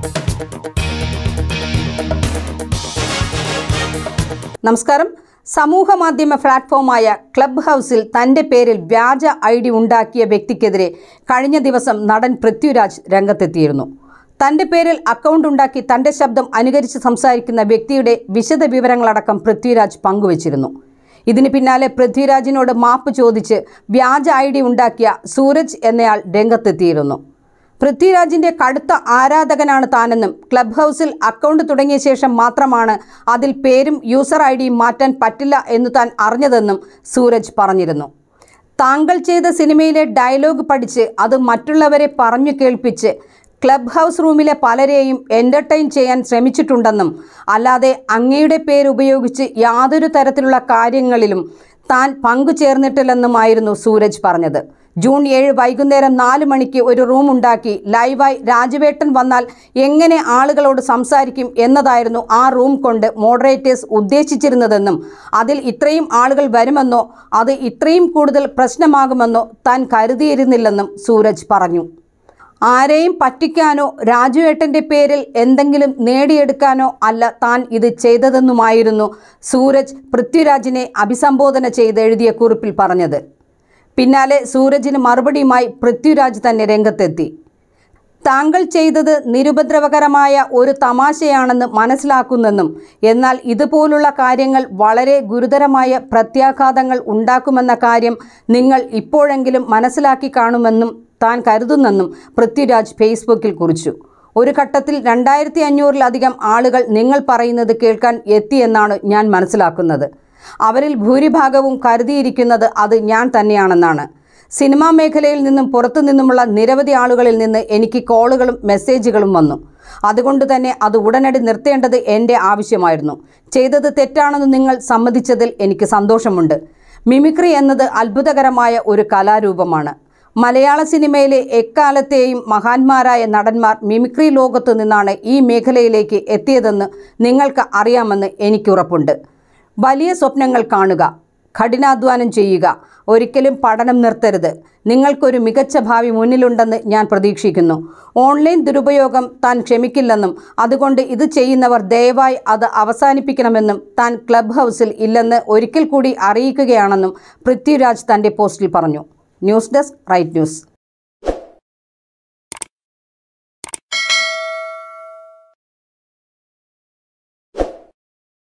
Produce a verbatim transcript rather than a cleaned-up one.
നമസ്കാരം. സമൂഹ മാധ്യമ പ്ലാറ്റ്ഫോമായ ക്ലബ് ഹൗസിൽ തന്റെ പേരിൽ വ്യാജ ഐ ഡി ഉണ്ടാക്കിയ വ്യക്തിക്കെതിരെ കഴിഞ്ഞ ദിവസം നടൻ പൃഥ്വിരാജ് രംഗത്തെത്തിയിരുന്നു. തന്റെ പേരിൽ അക്കൗണ്ട് ഉണ്ടാക്കി തന്റെ ശബ്ദം അനുകരിച്ച് സംസാരിക്കുന്ന വ്യക്തിയുടെ വിശദ വിവരങ്ങളടക്കം പൃഥ്വിരാജ് പങ്കുവച്ചിരുന്നു. ഇതിന് പിന്നാലെ പൃഥ്വിരാജിനോട് മാപ്പ് ചോദിച്ച് വ്യാജ ഐ ഡി ഉണ്ടാക്കിയ സൂരജ് എന്നയാൾ രംഗത്തെത്തിയിരുന്നു. പൃഥ്വിരാജിന്റെ കടുത്ത ആരാധകനാണ് താനെന്നും ക്ലബ് ഹൗസിൽ അക്കൗണ്ട് തുടങ്ങിയ ശേഷം മാത്രമാണ് അതിൽ പേരും യൂസർ ഐ ഡിയും മാറ്റാൻ പറ്റില്ല എന്ന് താൻ അറിഞ്ഞതെന്നും സൂരജ് പറഞ്ഞിരുന്നു. താങ്കൾ ചെയ്ത സിനിമയിലെ ഡയലോഗ് പഠിച്ച് അത് മറ്റുള്ളവരെ പറഞ്ഞു കേൾപ്പിച്ച് ക്ലബ് ഹൗസ് റൂമിലെ പലരെയും എൻ്റർടൈൻ ചെയ്യാൻ ശ്രമിച്ചിട്ടുണ്ടെന്നും അല്ലാതെ അങ്ങയുടെ പേരുപയോഗിച്ച് യാതൊരു തരത്തിലുള്ള കാര്യങ്ങളിലും താൻ പങ്കുചേർന്നിട്ടില്ലെന്നുമായിരുന്നു സൂരജ് പറഞ്ഞത്. ജൂൺ ഏഴ് വൈകുന്നേരം നാല് മണിക്ക് ഒരു റൂം ഉണ്ടാക്കി ലൈവായി രാജവേട്ടൻ വന്നാൽ എങ്ങനെ ആളുകളോട് സംസാരിക്കും എന്നതായിരുന്നു ആ റൂം കൊണ്ട് മോഡറേറ്റേഴ്സ് ഉദ്ദേശിച്ചിരുന്നതെന്നും അതിൽ ഇത്രയും ആളുകൾ വരുമെന്നോ അത് ഇത്രയും കൂടുതൽ പ്രശ്നമാകുമെന്നോ താൻ കരുതിയിരുന്നില്ലെന്നും സൂരജ് പറഞ്ഞു. ആരെയും പറ്റിക്കാനോ രാജുവേട്ടൻ്റെ പേരിൽ എന്തെങ്കിലും നേടിയെടുക്കാനോ അല്ല താൻ ഇത് ചെയ്തതെന്നുമായിരുന്നു സൂരജ് പൃഥ്വിരാജിനെ അഭിസംബോധന ചെയ്ത് എഴുതിയ കുറിപ്പിൽ പറഞ്ഞത്. പിന്നാലെ സൂരജിന് മറുപടിയുമായി പൃഥ്വിരാജ് തന്നെ രംഗത്തെത്തി. താങ്കൾ ചെയ്തത് നിരുപദ്രവകരമായ ഒരു തമാശയാണെന്ന് മനസ്സിലാക്കുന്നെന്നും എന്നാൽ ഇതുപോലുള്ള കാര്യങ്ങൾ വളരെ ഗുരുതരമായ പ്രത്യാഘാതങ്ങൾ ഉണ്ടാക്കുമെന്ന കാര്യം നിങ്ങൾ ഇപ്പോഴെങ്കിലും മനസ്സിലാക്കി കാണുമെന്നും താൻ കരുതുന്നെന്നും പൃഥ്വിരാജ് ഫേസ്ബുക്കിൽ കുറിച്ചു. ഒരു ഘട്ടത്തിൽ രണ്ടായിരത്തി അഞ്ഞൂറിലധികം ആളുകൾ നിങ്ങൾ പറയുന്നത് കേൾക്കാൻ എത്തിയെന്നാണ് ഞാൻ മനസ്സിലാക്കുന്നത്. അവരിൽ ഭൂരിഭാഗവും കരുതിയിരിക്കുന്നത് അത് ഞാൻ തന്നെയാണെന്നാണ്. സിനിമാ മേഖലയിൽ നിന്നും പുറത്തു നിന്നുമുള്ള നിരവധി ആളുകളിൽ നിന്ന് എനിക്ക് കോളുകളും മെസ്സേജുകളും വന്നു. അതുകൊണ്ട് തന്നെ അത് ഉടനടി നിർത്തേണ്ടത് എൻ്റെ ആവശ്യമായിരുന്നു. ചെയ്തത് തെറ്റാണെന്ന് നിങ്ങൾ സമ്മതിച്ചതിൽ എനിക്ക് സന്തോഷമുണ്ട്. മിമിക്രി എന്നത് അത്ഭുതകരമായ ഒരു കലാരൂപമാണ്. മലയാള സിനിമയിലെ എക്കാലത്തെയും മഹാന്മാരായ നടന്മാർ മിമിക്രി ലോകത്തു നിന്നാണ് ഈ മേഖലയിലേക്ക് എത്തിയതെന്ന് നിങ്ങൾക്ക് അറിയാമെന്ന് എനിക്കുറപ്പുണ്ട്. വലിയ സ്വപ്നങ്ങൾ കാണുക, കഠിനാധ്വാനം ചെയ്യുക, ഒരിക്കലും പഠനം നിർത്തരുത്. നിങ്ങൾക്കൊരു മികച്ച ഭാവി മുന്നിലുണ്ടെന്ന് ഞാൻ പ്രതീക്ഷിക്കുന്നു. ഓൺലൈൻ ദുരുപയോഗം താൻ ക്ഷമിക്കില്ലെന്നും അതുകൊണ്ട് ഇത് ചെയ്യുന്നവർ ദയവായി അത് അവസാനിപ്പിക്കണമെന്നും താൻ ക്ലബ് ഹൗസിൽ ഇല്ലെന്ന് ഒരിക്കൽ കൂടി അറിയിക്കുകയാണെന്നും പൃഥ്വിരാജ് തൻ്റെ പോസ്റ്റിൽ പറഞ്ഞു. News desk right news.